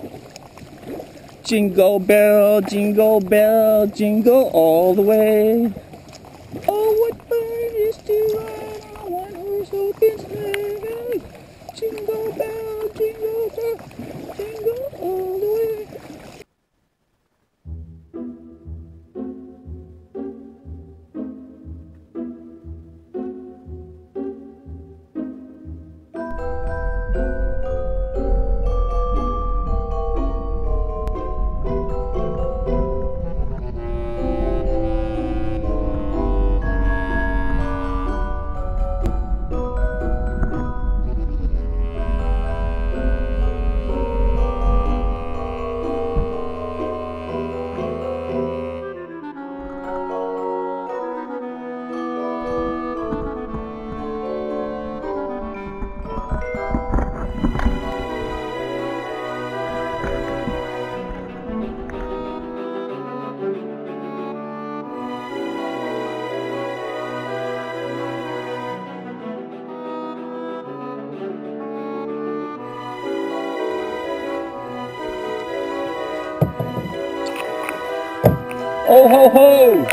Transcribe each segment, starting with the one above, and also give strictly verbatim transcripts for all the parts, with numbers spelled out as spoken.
Jingle bell, jingle bell, jingle all the way. Oh, what fun is to ride on a one-horse open sleigh. Jingle bell, jingle bell, jingle all the way. Ho ho ho!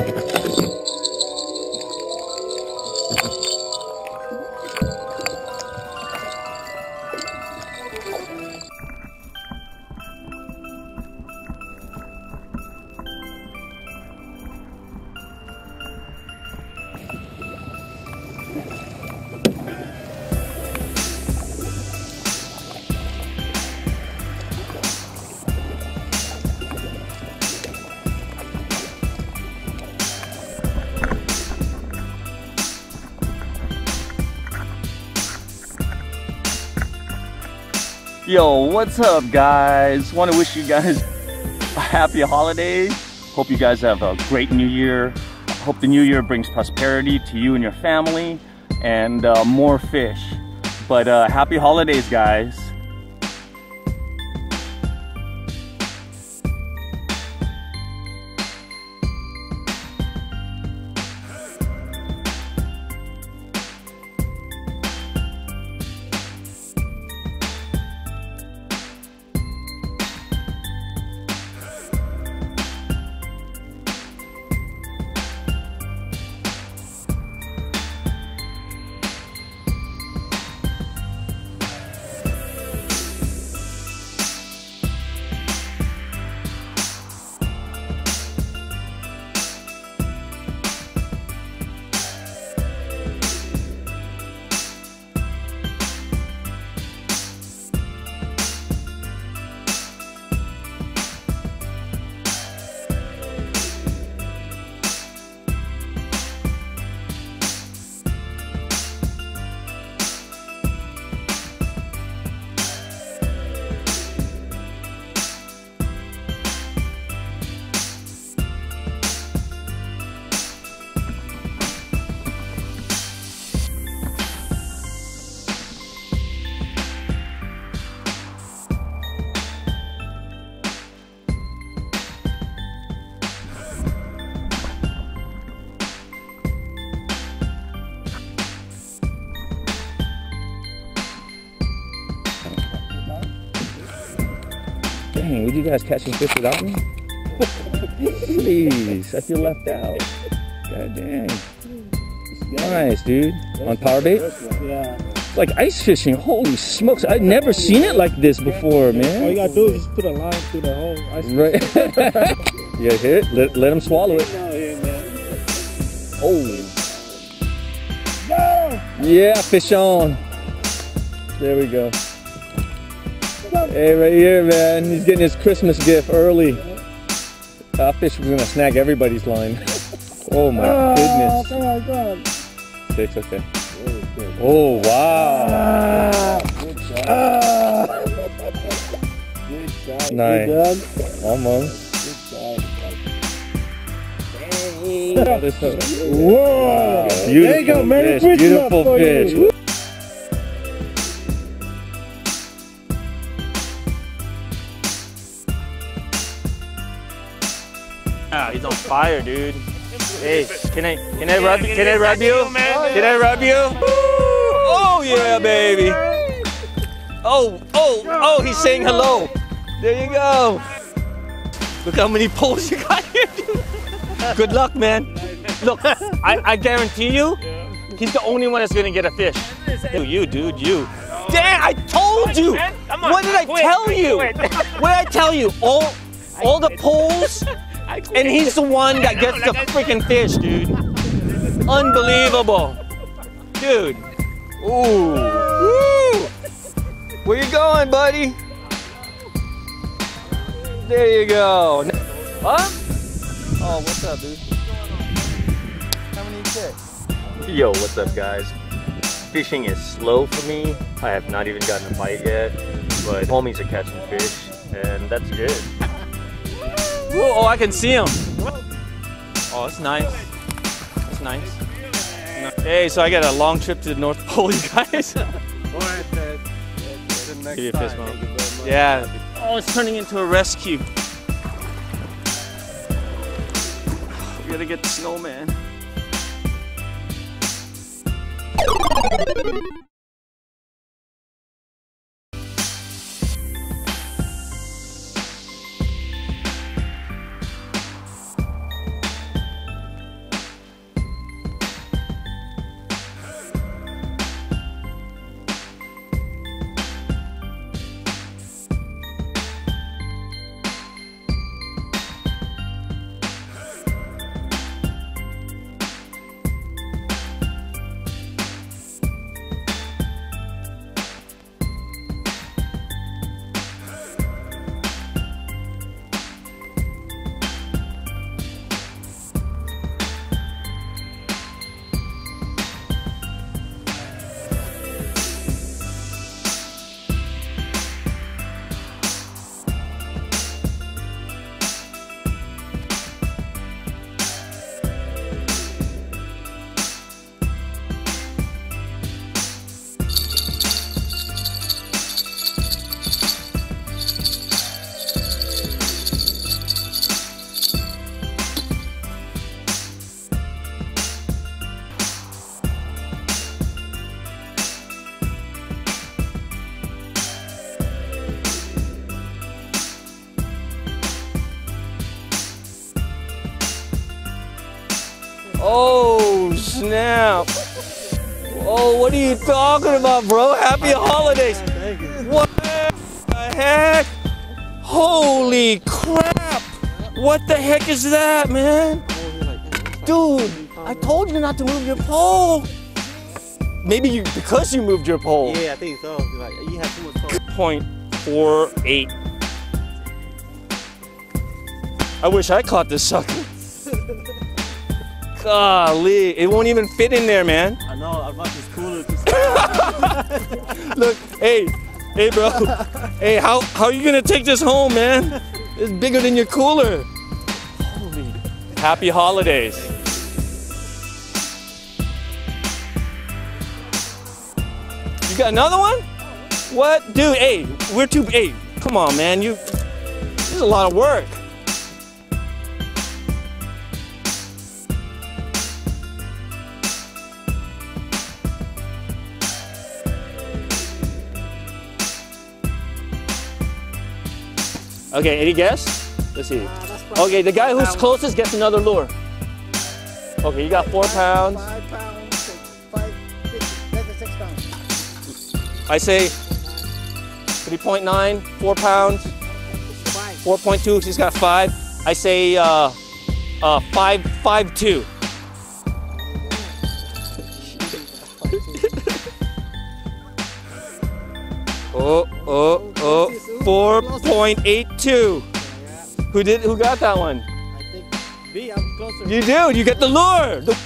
Yo, what's up guys? Want to wish you guys a happy holidays. Hope you guys have a great new year. Hope the new year brings prosperity to you and your family and uh, more fish. But uh, happy holidays guys. Dang, would you guys catch some fish without me? Please, I feel left out. God dang. Nice, dude. On power bait? Yeah. It's like ice fishing. Holy smokes. I've never seen it like this before, man. All you gotta do is just put a line through the whole ice fish. Right. Yeah, hit it. Let, let him swallow it. Oh. Yeah, fish on. There we go. Hey, right here, man. He's getting his Christmas gift early. That fish was gonna snag everybody's line. Oh my oh, goodness. Oh my God. Six, okay. Oh wow. Ah, good shot. Ah. Good shot. Nice. Good Almost. Good shot. Whoa. Beautiful there you go, Merry fish. Christmas. Beautiful fish. You. Ah, he's on fire, dude. Hey, can I can I rub can I rub you? Can I rub you? Oh yeah, baby. Oh oh oh, he's saying hello. There you go. Look how many poles you got here, dude. Good luck, man. Look, I, I guarantee you, he's the only one that's gonna get a fish. Dude, you, dude, you. Damn, I told you. What did I tell you? What did I tell you? All, all the poles, and he's the one that gets the freaking fish, dude. Unbelievable, dude. Ooh. Woo. Where you going, buddy? There you go. Huh? Oh, what's up, dude? How many fish? Yo, what's up, guys? Fishing is slow for me. I have not even gotten a bite yet, but homies are catching fish, and that's good. Whoa, oh, I can see them. Oh, that's nice. That's nice. Hey, so I got a long trip to the North Pole, you guys. Give you a fist bump. Yeah. Oh, it's turning into a rescue. We gotta get the snowman. Oh, snap. Oh, what are you talking about, bro? Happy holidays. What the heck? Holy crap. What the heck is that, man? Dude, I told you not to move your pole. Maybe you, because you moved your pole. Yeah, I think so. Like, you have too much pole. zero point four eight. I wish I caught this sucker. Golly, it won't even fit in there, man. I know, I brought this cooler to Look, hey, hey, bro. Hey, how, how are you gonna take this home, man? It's bigger than your cooler. Holy, happy holidays. You got another one? What? Dude, hey, we're too, hey, come on, man. You, this is a lot of work. Okay, any guess? Let's see. Uh, okay, the guy who's closest gets another lure. Okay, you got four pounds. Five pounds, five, that's a six pounds. I say three point nine, four pounds. Five. four point two, he's got five. I say uh, uh, five, five, two. Oh, oh, oh, four point eight two. Who did? Who got that one? I think B, I'm closer. You do. You get the lure. The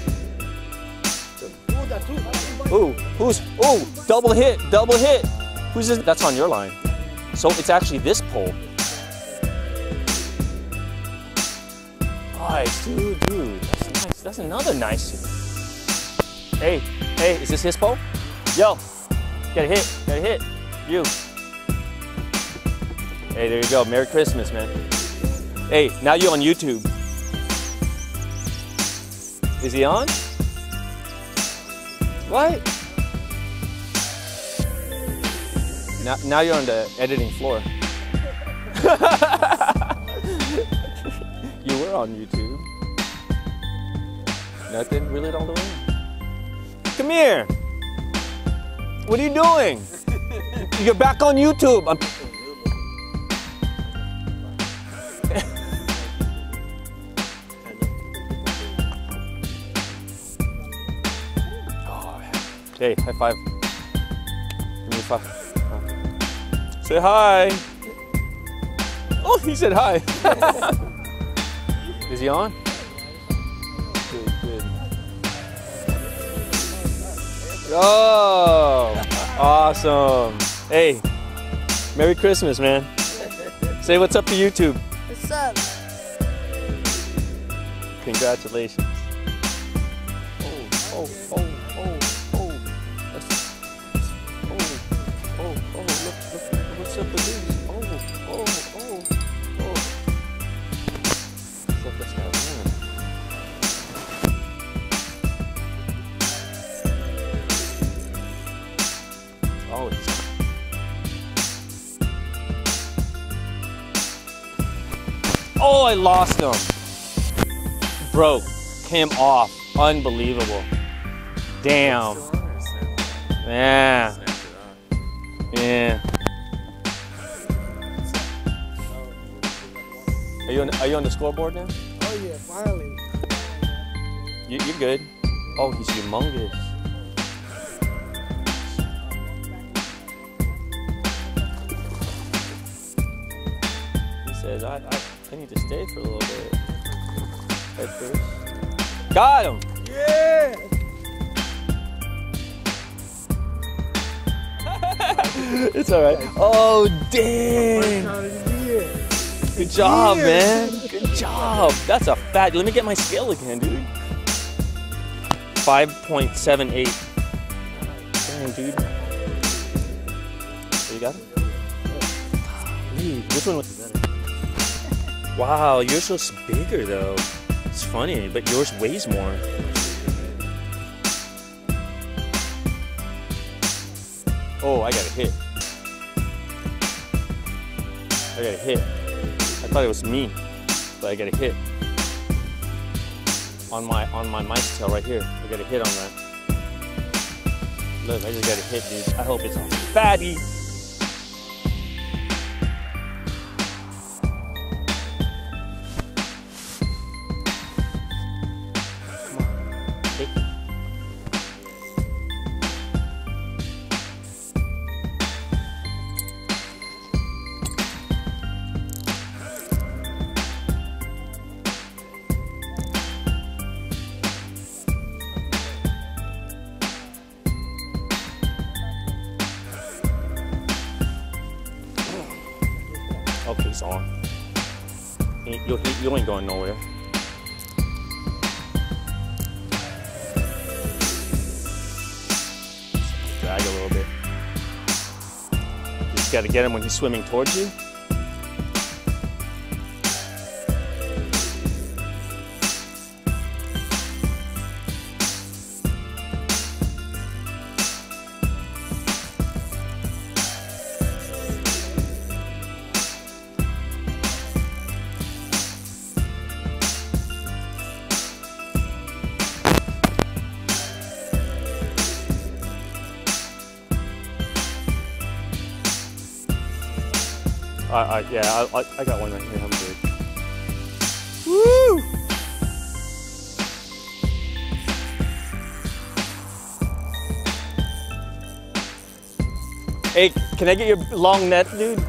Ooh, who's, ooh, double hit, double hit. Who's this? That's on your line. So it's actually this pole. Nice, dude, dude. That's nice. That's another nice. Hey, hey, is this his pole? Yo, get a hit, get a hit. You. Hey, there you go. Merry Christmas, man. Hey, now you're on YouTube. Is he on? What? Now, now you're on the editing floor. You were on YouTube. Nothing? Really don't do it? Come here. What are you doing? You're back on YouTube. I'm Hey, high five. Give me a five. Oh. Say hi. Oh, he said hi. Is he on? Good, good. Oh, awesome. Hey, Merry Christmas, man. Say what's up to YouTube. What's up? Congratulations. Oh, oh, oh. What's up with these? Oh, oh, oh, oh. What's up this guy? Oh, he's... Oh, I lost him. Broke. Came off. Unbelievable. Damn. Yeah. Yeah. Are you on, are you on the scoreboard now? Oh yeah, finally. You, you're good. Oh, he's humongous. He says, I, I, I need to stay for a little bit. Head first. Got him! Yeah! It's all right. Oh, dang! Good job, man. Good job. That's a fat. Let me get my scale again, dude. five point seven eight. Dang, dude. Oh, you got it? Dude, which one was better? Wow, yours looks bigger though. It's funny, but yours weighs more. Oh, I got a hit. I got a hit. I thought it was me, but I got a hit. On my on my mice tail right here. I got a hit on that. Look, I just got a hit, dude. I hope it's a fatty. Come on. Take it. Okay, he's on. You, you ain't going nowhere. Drag a little bit. You just gotta get him when he's swimming towards you. I, I, yeah, I, I got one right here. I'm good. Woo! Hey, can I get your long net, dude?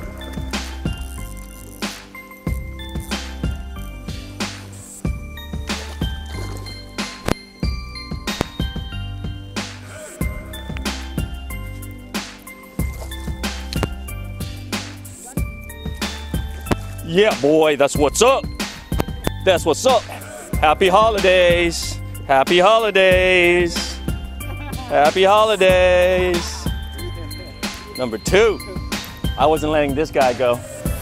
Yeah, boy, that's what's up. That's what's up. Happy holidays. Happy holidays. Happy holidays. Number two. I wasn't letting this guy go.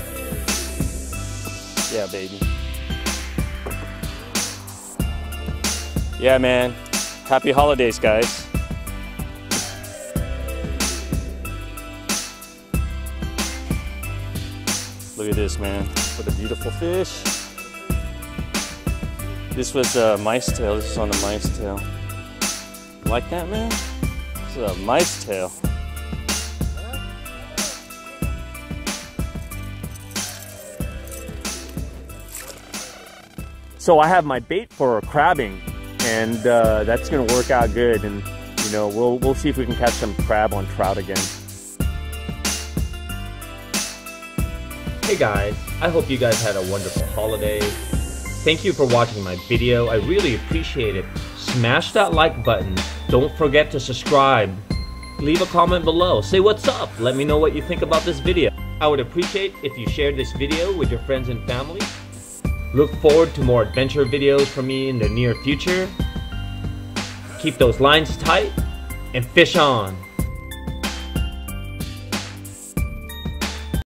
Yeah, baby. Yeah, man. Happy holidays, guys. Look at this, man. What a beautiful fish. This was a mice tail. This is on a mice tail. Like that, man? This is a mice tail. So I have my bait for crabbing, and uh, that's gonna work out good. And you know, we'll we'll see if we can catch some crab on trout again. Hey guys, I hope you guys had a wonderful holiday. Thank you for watching my video. I really appreciate it. Smash that like button. Don't forget to subscribe. Leave a comment below. Say what's up. Let me know what you think about this video. I would appreciate if you shared this video with your friends and family. Look forward to more adventure videos from me in the near future. Keep those lines tight and fish on.